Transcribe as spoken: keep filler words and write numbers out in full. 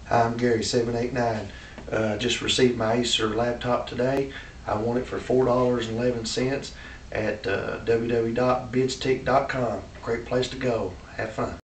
I'm Gary seven eight nine. Uh, just received my Acer laptop today. I want it for four dollars and eleven cents at uh, w w w dot bidstick dot com. Great place to go. Have fun.